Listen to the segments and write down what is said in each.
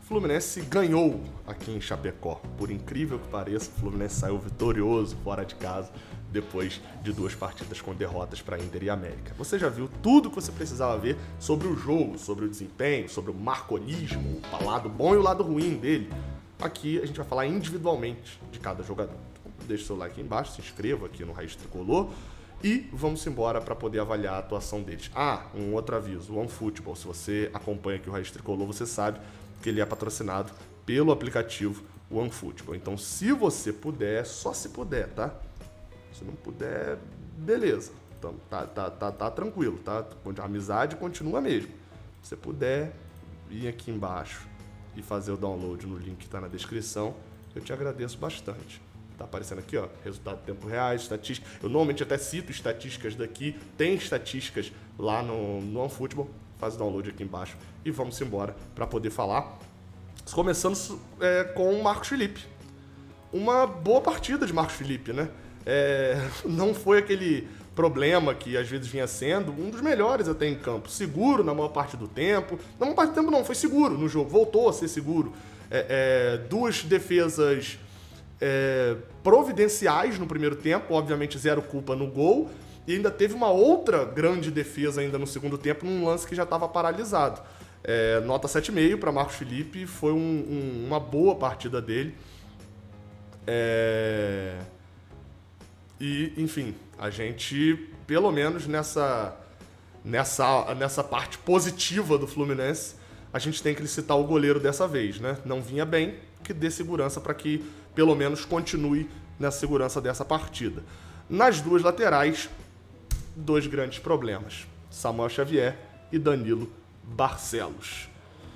Fluminense ganhou aqui em Chapecó. Por incrível que pareça, o Fluminense saiu vitorioso fora de casa depois de 2 partidas com derrotas para Inter e América. Você já viu tudo que você precisava ver sobre o jogo, sobre o desempenho, sobre o marconismo, o lado bom e o lado ruim dele. Aqui a gente vai falar individualmente de cada jogador. Então, deixa o seu like aí embaixo, se inscreva aqui no Raiz Tricolor e vamos embora para poder avaliar a atuação deles. Um outro aviso, o OneFootball, se você acompanha aqui o Raiz Tricolor, você sabe que ele é patrocinado pelo aplicativo OneFootball. Então, se você puder, só se puder, tá? Se não puder, beleza. Então, tá tranquilo, tá? A amizade continua mesmo. Se você puder, vir aqui embaixo e fazer o download no link que tá na descrição, eu te agradeço bastante. Tá aparecendo aqui, ó, resultado em tempo real, estatística. Eu normalmente até cito estatísticas daqui, tem estatísticas lá no OneFootball. Faz o download aqui embaixo e vamos embora para poder falar. Começando com o Marcos Felipe. Uma boa partida de Marcos Felipe, né? Não foi aquele problema que às vezes vinha sendo, um dos melhores até em campo. Seguro na maior parte do tempo. Na maior parte do tempo não, foi seguro no jogo, voltou a ser seguro. 2 defesas providenciais no primeiro tempo, obviamente 0 culpa no gol. E ainda teve uma outra grande defesa ainda no segundo tempo, num lance que já estava paralisado. Nota 7,5 para Marcos Felipe, foi uma boa partida dele. E, enfim, a gente, pelo menos nessa parte positiva do Fluminense, a gente tem que citar o goleiro dessa vez, né? Não vinha bem, que dê segurança para que, pelo menos, continue na segurança dessa partida. Nas 2 laterais, 2 grandes problemas. Samuel Xavier e Danilo Barcelos.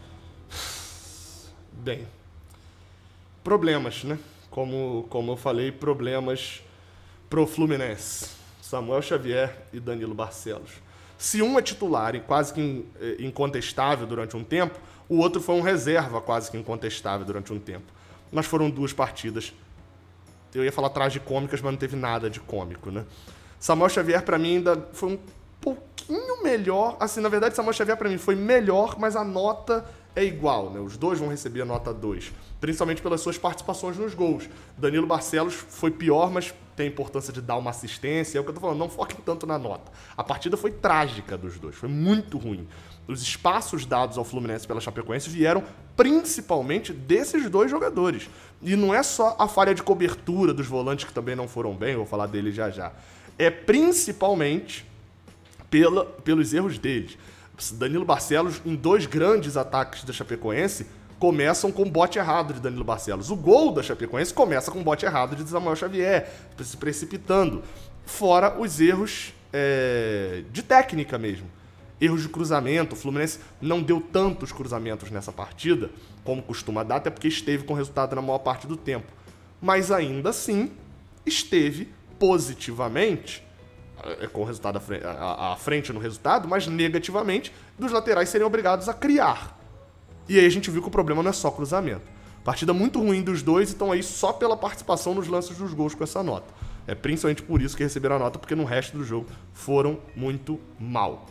Bem, problemas, né? Como eu falei, problemas pro Fluminense. Samuel Xavier e Danilo Barcelos. Se um é titular e quase que incontestável durante um tempo, o outro foi um reserva quase que incontestável durante um tempo. Mas foram 2 partidas. Eu ia falar tragicômicas, mas não teve nada de cômico, né? Samuel Xavier, pra mim, ainda foi um pouquinho melhor. Assim, na verdade, Samuel Xavier, pra mim, foi melhor, mas a nota é igual, né? Os 2 vão receber a nota 2, principalmente pelas suas participações nos gols. Danilo Barcelos foi pior, mas tem a importância de dar uma assistência. É o que eu tô falando, não foquem tanto na nota. A partida foi trágica dos 2, foi muito ruim. Os espaços dados ao Fluminense pela Chapecoense vieram principalmente desses 2 jogadores. E não é só a falha de cobertura dos volantes, que também não foram bem, eu vou falar deles já já. É principalmente pelos erros deles. Danilo Barcelos, em 2 grandes ataques da Chapecoense, começam com bote errado de Danilo Barcelos. O gol da Chapecoense começa com bote errado de Samuel Xavier, se precipitando. Fora os erros de técnica mesmo. Erros de cruzamento. O Fluminense não deu tantos cruzamentos nessa partida como costuma dar, até porque esteve com resultado na maior parte do tempo. Mas ainda assim, esteve positivamente, com o resultado à frente no resultado, mas negativamente, dos laterais serem obrigados a criar. E aí a gente viu que o problema não é só cruzamento. Partida muito ruim dos 2 e estão aí só pela participação nos lances dos gols com essa nota. É principalmente por isso que receberam a nota, porque no resto do jogo foram muito mal.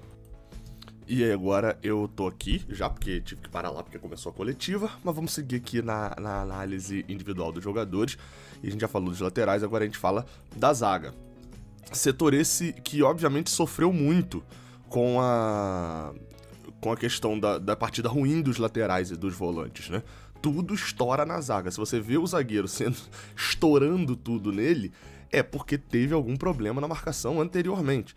E aí agora eu tô aqui, já porque tive que parar lá porque começou a coletiva, mas vamos seguir aqui na análise individual dos jogadores. E a gente já falou dos laterais, agora a gente fala da zaga. Setor esse que obviamente sofreu muito com a questão da partida ruim dos laterais e dos volantes, né? Tudo estoura na zaga. Se você vê o zagueiro estourando tudo nele, é porque teve algum problema na marcação anteriormente.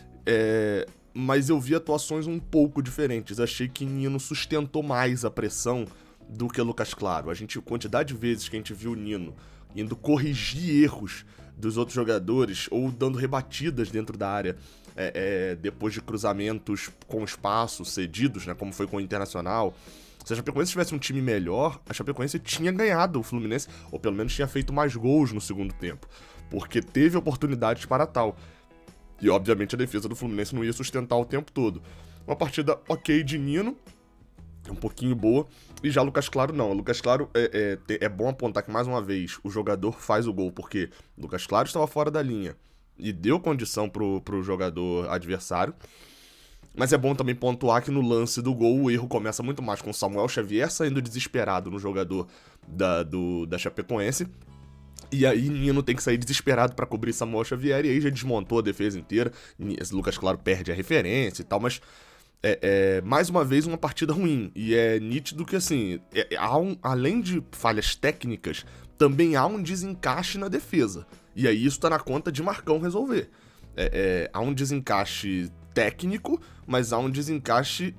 Mas eu vi atuações um pouco diferentes. Achei que Nino sustentou mais a pressão do que Lucas Claro. A quantidade de vezes que a gente viu o Nino indo corrigir erros dos outros jogadores ou dando rebatidas dentro da área depois de cruzamentos com espaço cedidos, né, como foi com o Internacional. Se a Chapecoense tivesse um time melhor, a Chapecoense tinha ganhado o Fluminense, ou pelo menos tinha feito mais gols no segundo tempo, porque teve oportunidades para tal. E obviamente a defesa do Fluminense não ia sustentar o tempo todo. Uma partida ok de Nino, um pouquinho boa, e já Lucas Claro não. Lucas Claro é bom apontar que, mais uma vez, o jogador faz o gol, porque Lucas Claro estava fora da linha e deu condição pro jogador adversário, Mas é bom também pontuar que no lance do gol o erro começa muito mais com o Samuel Xavier saindo desesperado no jogador da Chapecoense. E aí Nino tem que sair desesperado pra cobrir Samuel Xavier, e aí já desmontou a defesa inteira. Lucas, claro, perde a referência e tal, mas mais uma vez uma partida ruim. E é nítido que, assim, além de falhas técnicas, também há um desencaixe na defesa. E aí isso tá na conta de Marcão resolver. Há um desencaixe técnico, mas há um desencaixe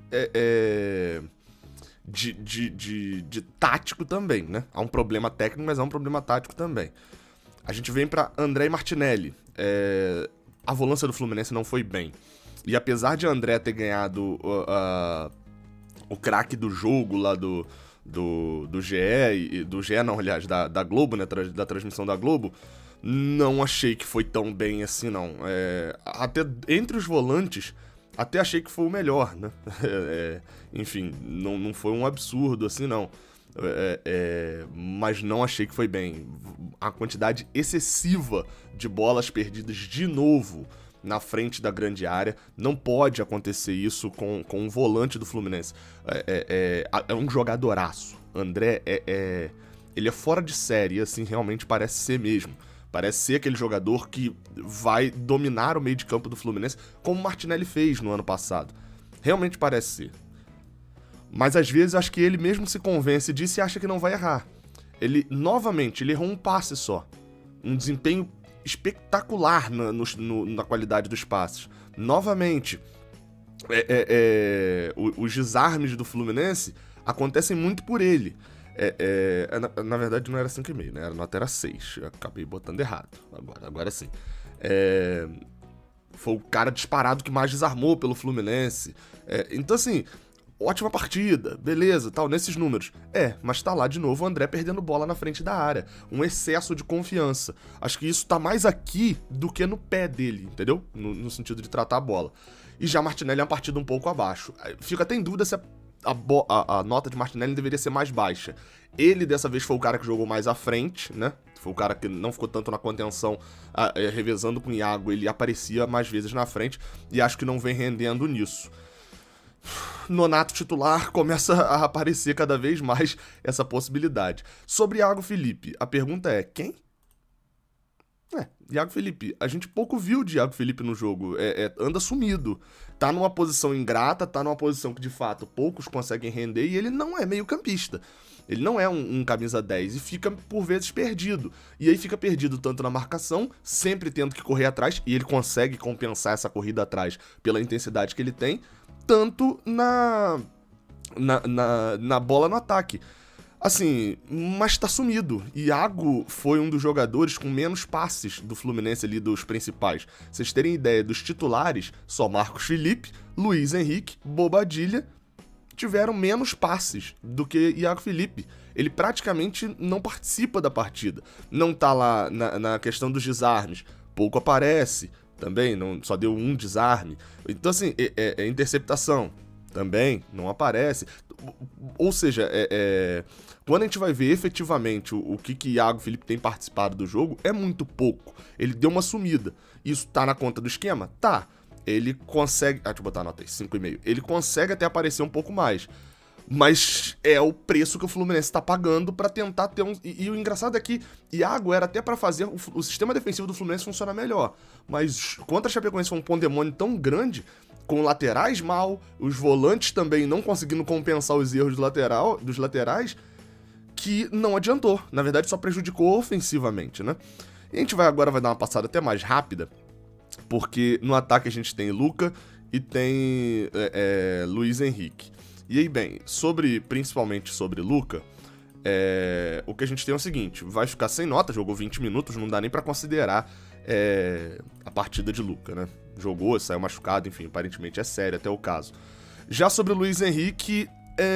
de tático também, né? Há um problema técnico, mas há um problema tático também. A gente vem pra André e Martinelli. A volância do Fluminense não foi bem. E apesar de André ter ganhado o craque do jogo lá do GE, do GE não, aliás, da Globo, né? Da transmissão da Globo, não achei que foi tão bem assim, não. Até entre os volantes, até achei que foi o melhor, né? Enfim, não foi um absurdo assim, não. Mas não achei que foi bem. A quantidade excessiva de bolas perdidas de novo na frente da grande área. Não pode acontecer isso com um volante do Fluminense. É um jogadoraço. André ele é fora de série, assim, realmente parece ser mesmo. Parece ser aquele jogador que vai dominar o meio de campo do Fluminense, como o Martinelli fez no ano passado. Realmente parece ser. Mas às vezes acho que ele mesmo se convence disso e acha que não vai errar. Ele errou um passe só. Um desempenho espetacular na qualidade dos passes. Novamente, os desarmes do Fluminense acontecem muito por ele. Na verdade não era 5,5, né? A nota era 6. Eu acabei botando errado. Agora sim. Foi o cara disparado que mais desarmou pelo Fluminense. Então, assim, ótima partida, beleza, tal, nesses números. Mas tá lá de novo o André perdendo bola na frente da área. Um excesso de confiança. Acho que isso tá mais aqui do que no pé dele, entendeu? No sentido de tratar a bola. E já Martinelli é uma partida um pouco abaixo. Fica até em dúvida se a nota de Martinelli deveria ser mais baixa. Ele, dessa vez, foi o cara que jogou mais à frente, né? Foi o cara que não ficou tanto na contenção, revezando com o Iago. Ele aparecia mais vezes na frente e acho que não vem rendendo nisso. Nonato titular, começa a aparecer cada vez mais essa possibilidade. Sobre Iago Felipe, a pergunta é: quem? Iago Felipe, a gente pouco viu de Iago Felipe no jogo, anda sumido, tá numa posição ingrata, tá numa posição que de fato poucos conseguem render, e ele não é meio campista, ele não é um camisa 10 e fica por vezes perdido, e aí fica perdido tanto na marcação, sempre tendo que correr atrás, e ele consegue compensar essa corrida atrás pela intensidade que ele tem, tanto na bola no ataque. Assim, mas tá sumido. Iago foi um dos jogadores com menos passes do Fluminense ali, dos principais. Vocês terem ideia, dos titulares, só Marcos Felipe, Luiz Henrique, Bobadilla tiveram menos passes do que Iago Felipe. Ele praticamente não participa da partida. Não tá lá na questão dos desarmes. Pouco aparece também, só deu um desarme. Então, assim, interceptação também não aparece. Ou seja, quando a gente vai ver efetivamente o que Iago Felipe tem participado do jogo, é muito pouco. Ele deu uma sumida. Isso tá na conta do esquema? Tá. Ele consegue... deixa eu botar a nota aí, 5,5. Ele consegue até aparecer um pouco mais. Mas é o preço que o Fluminense tá pagando pra tentar ter um... E o engraçado é que Iago era até pra fazer o sistema defensivo do Fluminense funcionar melhor. Mas contra a Chapecoense foi um pandemônio tão grande, com laterais mal, os volantes também não conseguindo compensar os erros dos laterais, que não adiantou. Na verdade, só prejudicou ofensivamente, né? E a gente vai dar uma passada até mais rápida, porque no ataque a gente tem Luca e tem Luiz Henrique. E aí, bem, principalmente sobre Luca, o que a gente tem é o seguinte: vai ficar sem nota, jogou 20 minutos, não dá nem pra considerar a partida de Luca, né? Jogou, saiu machucado, enfim, aparentemente é sério até o caso. Já sobre o Luiz Henrique,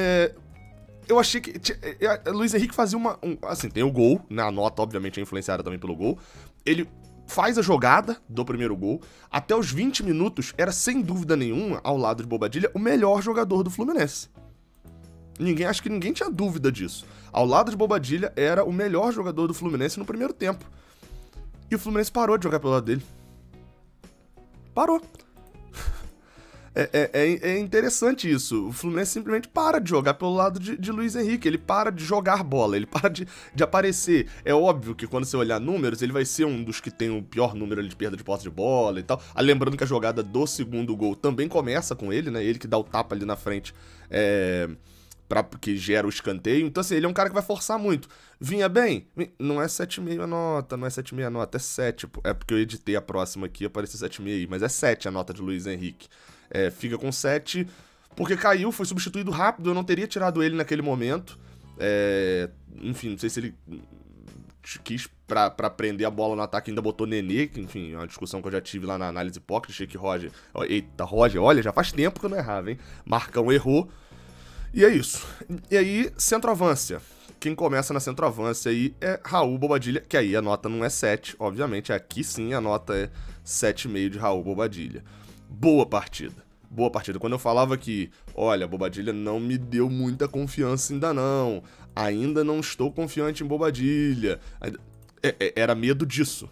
eu achei que... Luiz Henrique fazia assim, tem o gol, né? A nota, obviamente, é influenciada também pelo gol. Ele faz a jogada do primeiro gol. Até os 20 minutos, era sem dúvida nenhuma, ao lado de Bobadilla, o melhor jogador do Fluminense. Acho que ninguém tinha dúvida disso. Ao lado de Bobadilla, era o melhor jogador do Fluminense no primeiro tempo. E o Fluminense parou de jogar pelo lado dele. Parou. É interessante isso. O Fluminense simplesmente para de jogar pelo lado de Luiz Henrique. Ele para de jogar bola, ele para de aparecer. É óbvio que quando você olhar números, ele vai ser um dos que tem o pior número ali de perda de posse de bola e tal. Lembrando que a jogada do segundo gol também começa com ele, né? Ele que dá o tapa ali na frente, que gera o escanteio. Então, assim, ele é um cara que vai forçar muito. Vinha bem? Não é 7,5 a nota, não é 7,5 a nota, é 7. É porque eu editei a próxima aqui, apareceu 7,5 aí, mas é 7 a nota de Luiz Henrique. Fica com 7, porque caiu, foi substituído rápido, eu não teria tirado ele naquele momento. Enfim, não sei se ele quis pra prender a bola no ataque, ainda botou Nenê, que enfim, é uma discussão que eu já tive lá na análise pocket, achei que Roger... Eita, Roger, olha, já faz tempo que eu não errava, hein? Marcão errou. E é isso. E aí, centroavância. Quem começa na centroavância aí é Raul Bobadilla, que aí a nota não é 7, obviamente, aqui sim a nota é 7,5 de Raul Bobadilla. Boa partida. Boa partida. Quando eu falava que, olha, Bobadilla não me deu muita confiança ainda não. Ainda não estou confiante em Bobadilla. Era medo disso.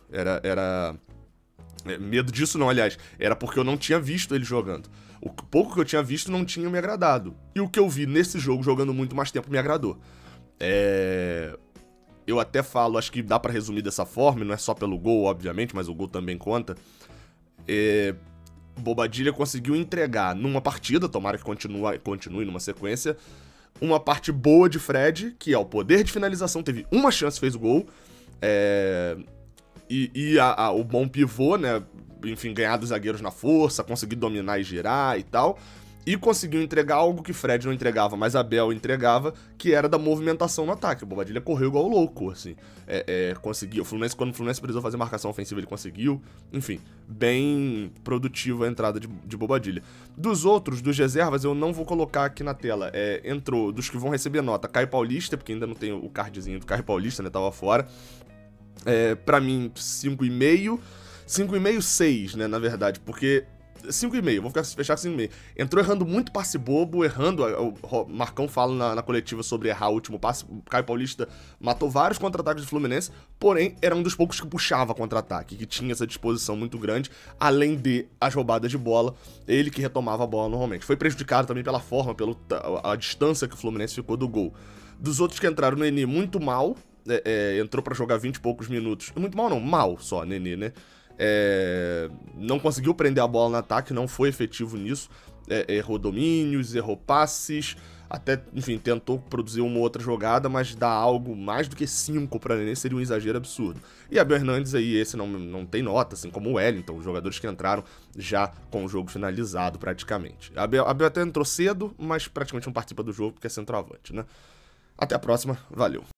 Medo disso não, aliás. Era porque eu não tinha visto ele jogando. O pouco que eu tinha visto não tinha me agradado. E o que eu vi nesse jogo, jogando muito mais tempo, me agradou. Eu até falo, acho que dá pra resumir dessa forma, não é só pelo gol, obviamente, mas o gol também conta. Bobadilla conseguiu entregar numa partida, tomara que continue numa sequência, uma parte boa de Fred, que é o poder de finalização, teve uma chance, fez o gol, o bom pivô, né, enfim, ganhar dos zagueiros na força, conseguir dominar e girar e tal, e conseguiu entregar algo que Fred não entregava, mas Abel entregava, que era da movimentação no ataque. O Bobadilla correu igual louco, assim. Conseguiu. Quando o Fluminense precisou fazer marcação ofensiva, ele conseguiu. Enfim, bem produtiva a entrada de Bobadilla. Dos outros, dos reservas, eu não vou colocar aqui na tela. Entrou, dos que vão receber nota, Caio Paulista, porque ainda não tem o cardzinho do Caio Paulista, né? Tava fora. Pra mim, 5,5. 5,5, 6, né, na verdade, porque... 5,5, vou fechar com 5,5. Entrou errando muito passe bobo, errando. O Marcão fala na coletiva sobre errar o último passe. O Caio Paulista matou vários contra-ataques do Fluminense, porém era um dos poucos que puxava contra-ataque, que tinha essa disposição muito grande, além de as roubadas de bola, ele que retomava a bola normalmente. Foi prejudicado também pela forma, pela a distância que o Fluminense ficou do gol. Dos outros que entraram, o Nenê muito mal, entrou pra jogar 20 e poucos minutos. Muito mal não, mal só, Nenê, né? Não conseguiu prender a bola no ataque, não foi efetivo nisso, errou domínios, errou passes, até, enfim, tentou produzir uma outra jogada, mas dar algo mais do que 5 para Nenê seria um exagero absurdo. E Abel Hernandes aí, esse não tem nota, assim como o Wellington, os jogadores que entraram já com o jogo finalizado praticamente. Abel até entrou cedo, mas praticamente não participa do jogo porque é centroavante, né? Até a próxima, valeu!